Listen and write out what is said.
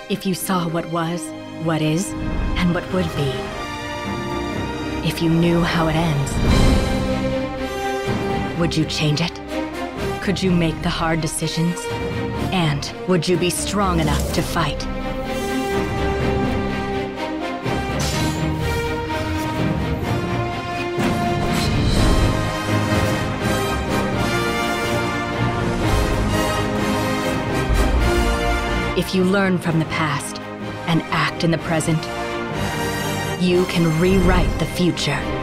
If you saw what was, what is, and what would be. If you knew how it ends, would you change it? Could you make the hard decisions? And would you be strong enough to fight? If you learn from the past and act in the present, you can rewrite the future.